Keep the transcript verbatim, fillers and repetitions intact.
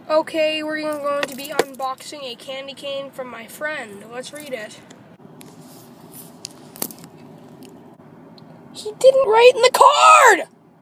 Okay, we're going to be unboxing a candy cane from my friend. Let's read it. He didn't write in the card!